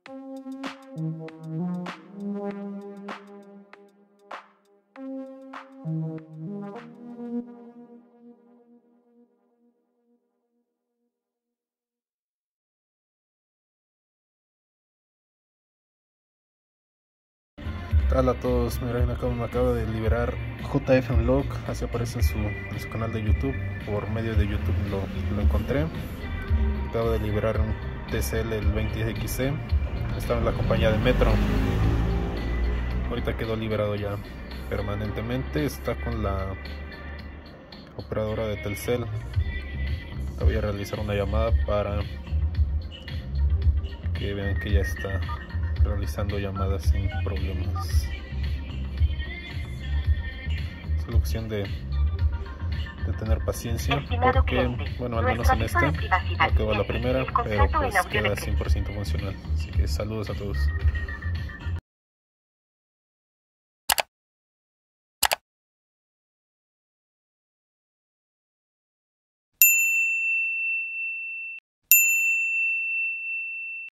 Hola a todos, miren, me acaba de liberar JF Unlock, así aparece en su canal de YouTube. Por medio de YouTube lo encontré. Acabo de liberar un TCL el 20XC, estaba en la compañía de Metro. Ahorita quedó liberado ya permanentemente, está con la operadora de Telcel. Te voy a realizar una llamada para que vean que ya está realizando llamadas sin problemas. Solo cuestión de tener paciencia, porque bueno, al menos en esta no quedó la primera, pero pues queda 100% funcional. Así que saludos a todos.